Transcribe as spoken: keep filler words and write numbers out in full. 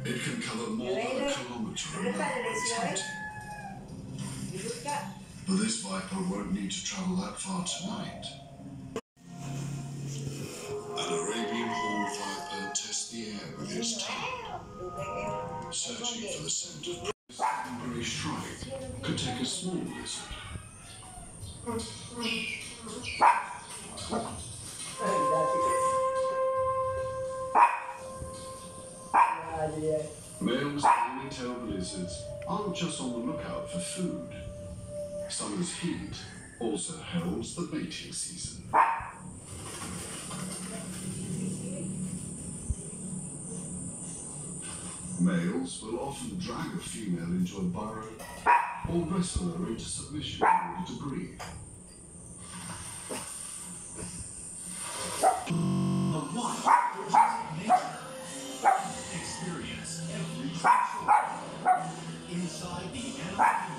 It can cover more than a kilometre in length. But this viper won't need to travel that far tonight. An Arabian horned viper tests the air with its tongue, searching for the scent of prey. A secondary strike could take a small lizard. Male spiny-tailed lizards aren't just on the lookout for food. Summer's heat also heralds the mating season. Males will often drag a female into a burrow or wrestle her into submission in order to breed. The one nature. Experience every inside the animal.